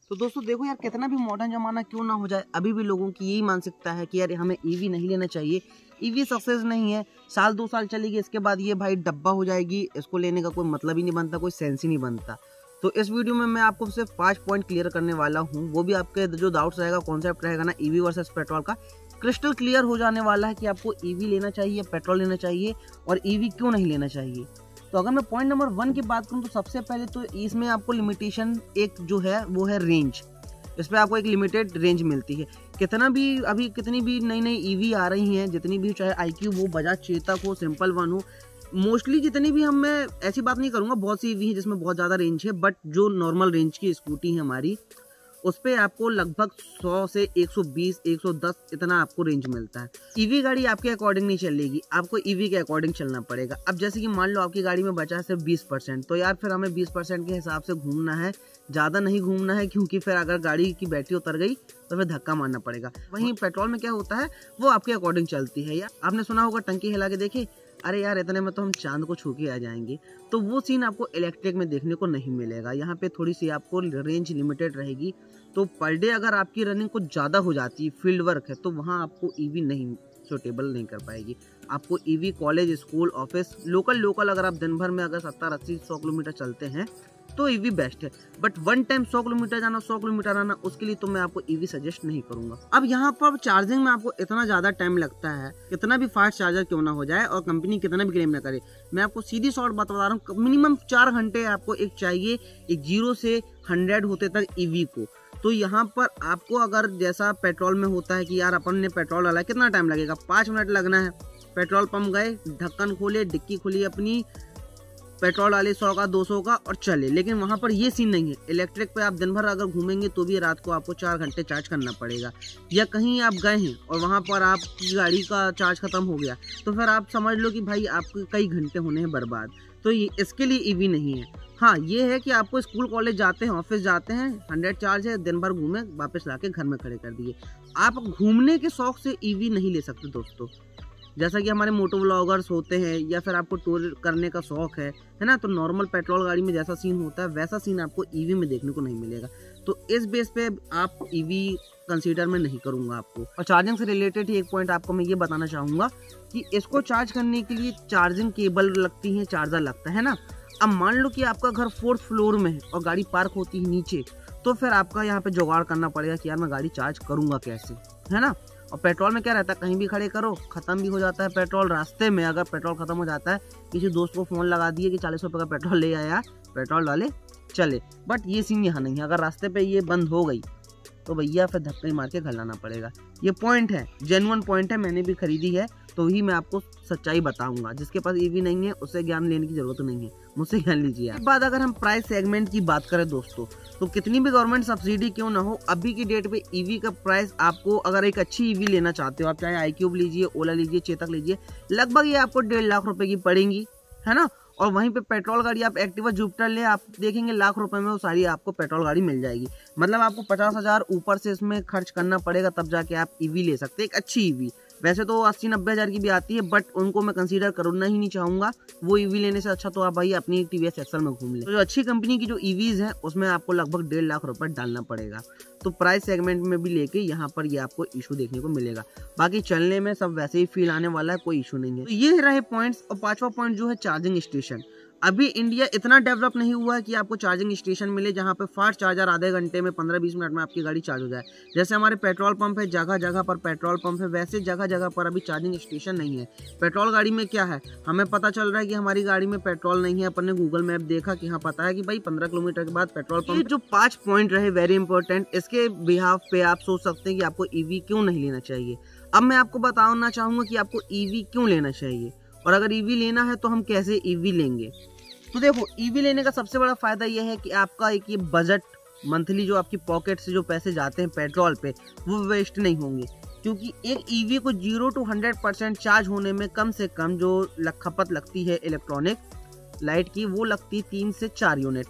तो दोस्तों देखो यार, कितना भी मॉडर्न जमाना क्यों ना हो जाए, अभी भी लोगों की यही मानसिकता है कि यार हमें ईवी नहीं लेना चाहिए, ईवी सक्सेस नहीं है, साल 2 साल चलेगी इसके बाद ये भाई डब्बा हो जाएगी, इसको लेने का कोई मतलब ही नहीं बनता, कोई सेंस ही नहीं बनता। तो इस वीडियो में मैं आपको सिर्फ 5 पॉइंट क्लियर करने वाला हूँ, वो भी आपके जो डाउट्स रहेगा, कॉन्सेप्ट रहेगा ना ईवी वर्सेस पेट्रोल का, क्रिस्टल क्लियर हो जाने वाला है कि आपको ईवी लेना चाहिए, पेट्रोल लेना चाहिए और ईवी क्यों नहीं लेना चाहिए। तो अगर मैं पॉइंट नंबर 1 की बात करूं तो सबसे पहले तो इसमें आपको लिमिटेशन एक जो है वो है रेंज। इस पर आपको एक लिमिटेड रेंज मिलती है। कितना भी अभी कितनी भी नई नई ईवी आ रही हैं, जितनी भी, चाहे iQube हो, बजाज चेतक हो, सिंपल वन हो, मोस्टली जितनी भी मैं ऐसी बात नहीं करूंगा, बहुत सी ईवी है जिसमें बहुत ज़्यादा रेंज है, बट जो नॉर्मल रेंज की स्कूटी है हमारी, उस पर आपको लगभग 100 से 120, 110 इतना आपको रेंज मिलता है। ईवी गाड़ी आपके अकॉर्डिंग नहीं चलेगी, आपको ईवी के अकॉर्डिंग चलना पड़ेगा। अब जैसे कि मान लो आपकी गाड़ी में बचा है सिर्फ 20%, तो यार फिर हमें 20% के हिसाब से घूमना है, ज़्यादा नहीं घूमना है, क्योंकि फिर अगर गाड़ी की बैटरी उतर गई तो फिर धक्का मारना पड़ेगा। वहीं पेट्रोल में क्या होता है, वो आपके अकॉर्डिंग चलती है। यार आपने सुना होगा टंकी हिला के देखे, अरे यार इतने में तो हम चांद को छू के आ जाएंगे, तो वो सीन आपको इलेक्ट्रिक में देखने को नहीं मिलेगा। यहाँ पे थोड़ी सी आपको रेंज लिमिटेड रहेगी। तो पर डे अगर आपकी रनिंग कुछ ज़्यादा हो जाती है, फील्ड वर्क है, तो वहाँ आपको ईवी नहीं सूटेबल नहीं कर पाएगी। आपको EV college, school, office, local अगर आप दिन भर में अगर 70, 80, 100 किलोमीटर चलते हैं तो ईवी बेस्ट है। बट वन टाइम 100 किलोमीटर जाना, 100 किलोमीटर आना, उसके लिए तो मैं आपको ईवी सजेस्ट नहीं करूंगा। अब यहाँ पर चार्जिंग में आपको इतना ज़्यादा टाइम लगता है, कितना भी फास्ट चार्जर क्यों ना हो जाए और कंपनी कितना भी क्लेम ना करे, मैं आपको सीधी शॉर्ट बता रहा हूँ, मिनिमम 4 घंटे आपको एक चाहिए, एक 0 से 100 होते तक ईवी को। तो यहाँ पर आपको अगर जैसा पेट्रोल में होता है कि यार अपन ने पेट्रोल डाला, कितना टाइम लगेगा, 5 मिनट लगना है। पेट्रोल पंप गए, ढक्कन खोले, डिक्की खोली अपनी, पेट्रोल डाले 100 का, 200 का और चले। लेकिन वहाँ पर ये सीन नहीं है। इलेक्ट्रिक पे आप दिन भर अगर घूमेंगे तो भी रात को आपको 4 घंटे चार्ज करना पड़ेगा। या कहीं आप गए हैं और वहाँ पर आपकी गाड़ी का चार्ज खत्म हो गया, तो फिर आप समझ लो कि भाई आपके कई घंटे होने हैं बर्बाद। तो ये इसके लिए ईवी नहीं है। हाँ, ये है कि आपको स्कूल कॉलेज जाते हैं, ऑफिस जाते हैं, 100 चार्ज है, दिन भर घूमे, वापस लाके घर में खड़े कर दिए। आप घूमने के शौक से ईवी नहीं ले सकते दोस्तों। जैसा कि हमारे मोटो व्लॉगर्स होते हैं या फिर आपको टूर करने का शौक है ना, तो नॉर्मल पेट्रोल गाड़ी में जैसा सीन होता है वैसा सीन आपको ईवी में देखने को नहीं मिलेगा। तो इस बेस पे आप ईवी कंसीडर में नहीं करूंगा आपको। और चार्जिंग से रिलेटेड ही एक पॉइंट आपको मैं ये बताना चाहूँगा कि इसको चार्ज करने के लिए चार्जिंग केबल लगती है, चार्जर लगता है ना। अब मान लो कि आपका घर 4th फ्लोर में है और गाड़ी पार्क होती है नीचे, तो फिर आपका यहाँ पे जुगाड़ करना पड़ेगा कि यार मैं गाड़ी चार्ज करूँगा कैसे, है ना। और पेट्रोल में क्या रहता है, कहीं भी खड़े करो, खत्म भी हो जाता है पेट्रोल। रास्ते में अगर पेट्रोल खत्म हो जाता है, किसी दोस्त को फ़ोन लगा दिए कि 40 रुपये का पेट्रोल ले आया, पेट्रोल डाले चले। बट ये सीन यहाँ नहीं है। अगर रास्ते पे ये बंद हो गई तो भैया फिर धक्के मार के घर लाना पड़ेगा। ये पॉइंट है, जेन्युइन पॉइंट है, मैंने भी खरीदी है तो ही मैं आपको सच्चाई बताऊंगा। जिसके पास ईवी नहीं है उससे ज्ञान लेने की जरूरत नहीं है, मुझसे ज्ञान लीजिए। एक बात, अगर हम प्राइस सेगमेंट की बात करें दोस्तों, तो कितनी भी गवर्नमेंट सब्सिडी क्यों ना हो, अभी की डेट पे ईवी का प्राइस आपको, अगर एक अच्छी ईवी लेना चाहते हो आप, चाहे iQube लीजिए, ओला लीजिए, चेतक लीजिए, लगभग ये आपको 1.5 लाख रुपए की पड़ेंगी, है ना। और वहीं पे पेट्रोल गाड़ी आप एक्टिवा, जुपिटर ले, आप देखेंगे लाख रुपए में वो सारी आपको पेट्रोल गाड़ी मिल जाएगी। मतलब आपको 50,000 ऊपर से इसमें खर्च करना पड़ेगा, तब जाके आप ईवी ले सकते हैं, एक अच्छी ईवी। वैसे तो 80-90 हज़ार की भी आती है, बट उनको मैं कंसीडर करना ही नहीं चाहूँगा। वो ईवी लेने से अच्छा तो आप भाई अपनी TVS एक्सल में घूम लें। तो जो अच्छी कंपनी की जो ईवीज हैं उसमें आपको लगभग 1.5 लाख रुपए डालना पड़ेगा। तो प्राइस सेगमेंट में भी लेके यहाँ पर ये आपको इशू देखने को मिलेगा। बाकी चलने में सब वैसे ही फील आने वाला है, कोई इशू नहीं है। तो ये रहे पॉइंट्स। और 5वां पॉइंट जो है चार्जिंग स्टेशन। अभी इंडिया इतना डेवलप नहीं हुआ है कि आपको चार्जिंग स्टेशन मिले जहाँ पे फास्ट चार्जर आधे घंटे में, 15-20 मिनट में आपकी गाड़ी चार्ज हो जाए। जैसे हमारे पेट्रोल पंप है, जगह जगह पर पेट्रोल पंप है, वैसे जगह जगह पर अभी चार्जिंग स्टेशन नहीं है। पेट्रोल गाड़ी में क्या है, हमें पता चल रहा है कि हमारी गाड़ी में पेट्रोल नहीं है, अपन ने गूगल मैप देखा कि हाँ पता है कि भाई 15 किलोमीटर के बाद पेट्रोल पंप। जो 5 पॉइंट रहे वेरी इंपॉर्टेंट, इसके बिहाफ पे आप सोच सकते हैं कि आपको ईवी क्यों नहीं लेना चाहिए। अब मैं आपको बताना चाहूँगा कि आपको ईवी क्यों लेना चाहिए, और अगर ईवी लेना है तो हम कैसे ईवी लेंगे। तो देखो, ईवी लेने का सबसे बड़ा फायदा यह है कि आपका एक ये बजट, मंथली जो आपकी पॉकेट से जो पैसे जाते हैं पेट्रोल पे, वो वेस्ट नहीं होंगे। क्योंकि एक ईवी को 0 to 100% चार्ज होने में कम से कम जो खपत लगती है इलेक्ट्रॉनिक लाइट की, वो लगती है 3 से 4 यूनिट।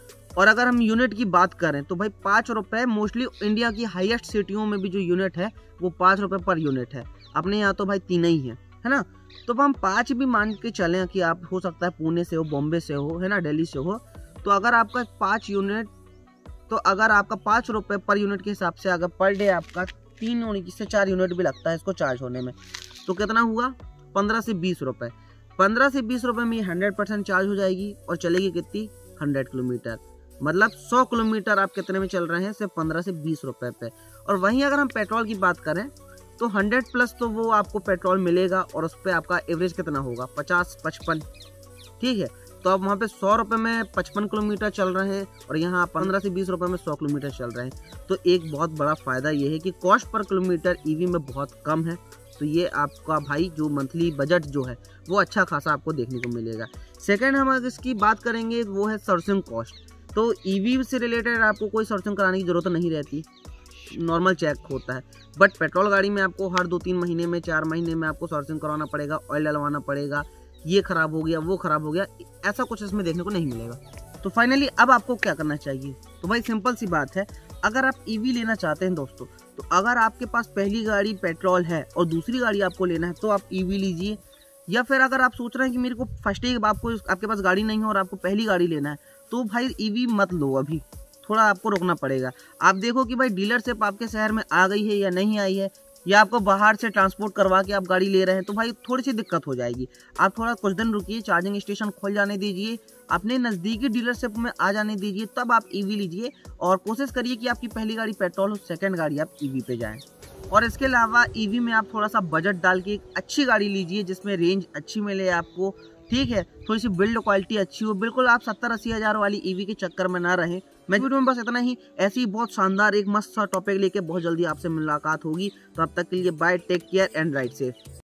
और अगर हम यूनिट की बात करें तो भाई 5 रुपये, मोस्टली इंडिया की हाईएस्ट सिटियों में भी जो यूनिट है वो 5 रुपये पर यूनिट है। अपने यहाँ तो भाई 3 ही है ना। तो हम 5 भी मान के चलें कि आप, हो सकता है पुणे से हो, बॉम्बे से हो, है ना, दिल्ली से हो, तो अगर आपका 5 यूनिट तो अगर आपका 5 रुपये पर यूनिट के हिसाब से अगर पर डे आपका 3 से 4 यूनिट भी लगता है इसको चार्ज होने में, तो कितना हुआ 15 से 20 रुपये। 15 से 20 रुपये में 100% चार्ज हो जाएगी और चलेगी कितनी 100 किलोमीटर। मतलब 100 किलोमीटर आप कितने में चल रहे हैं, सिर्फ 15 से 20 रुपये पे। और वहीं अगर हम पेट्रोल की बात करें तो 100 प्लस तो वो आपको पेट्रोल मिलेगा और उस पर आपका एवरेज कितना होगा 50-55, ठीक है। तो आप वहाँ पे 100 रुपये में 55 किलोमीटर चल रहे हैं और यहाँ 15 से 20 रुपये में 100 किलोमीटर चल रहे हैं। तो एक बहुत बड़ा फ़ायदा ये है कि कॉस्ट पर किलोमीटर ईवी में बहुत कम है। तो ये आपका भाई जो मंथली बजट जो है वो अच्छा खासा आपको देखने को मिलेगा। सेकेंड हम अगर इसकी बात करेंगे वो है सर्विसिंग कॉस्ट। तो ईवी से रिलेटेड आपको कोई सर्विसिंग कराने की ज़रूरत नहीं रहती, नॉर्मल चेक होता है। बट पेट्रोल गाड़ी में आपको हर 2-3 महीने में 4 महीने में आपको सर्विसिंग करवाना पड़ेगा, ऑयल डलवाना पड़ेगा, ये ख़राब हो गया वो ख़राब हो गया, ऐसा कुछ इसमें देखने को नहीं मिलेगा। तो फाइनली अब आपको क्या करना चाहिए, तो भाई सिंपल सी बात है, अगर आप ईवी लेना चाहते हैं दोस्तों, तो अगर आपके पास पहली गाड़ी पेट्रोल है और दूसरी गाड़ी आपको लेना है तो आप ईवी लीजिए। या फिर अगर आप सोच रहे हैं कि मेरे को फर्स्ट ही आपके पास गाड़ी नहीं है और आपको पहली गाड़ी लेना है, तो भाई ईवी मत लो, अभी थोड़ा आपको रुकना पड़ेगा। आप देखो कि भाई डीलरशिप आपके शहर में आ गई है या नहीं आई है, या आपको बाहर से ट्रांसपोर्ट करवा के आप गाड़ी ले रहे हैं, तो भाई थोड़ी सी दिक्कत हो जाएगी। आप थोड़ा कुछ दिन रुकिए, चार्जिंग स्टेशन खोल जाने दीजिए, अपने नज़दीकी डीलरशिप में आ जाने दीजिए, तब आप ईवी लीजिए। और कोशिश करिए कि आपकी पहली गाड़ी पेट्रोल हो, सेकंड गाड़ी आप ईवी पे जाएं। और इसके अलावा ईवी में आप थोड़ा सा बजट डाल के एक अच्छी गाड़ी लीजिए जिसमें रेंज अच्छी मिले आपको, ठीक है, थोड़ी सी बिल्ड क्वालिटी अच्छी हो। बिल्कुल आप 70-80 हज़ार वाली ईवी के चक्कर में ना रहें। मैं वीडियो में बस इतना ही, ऐसी बहुत शानदार एक मस्त सा टॉपिक लेके बहुत जल्दी आपसे मुलाकात होगी। तो अब तक के लिए bye, take care and ride safe.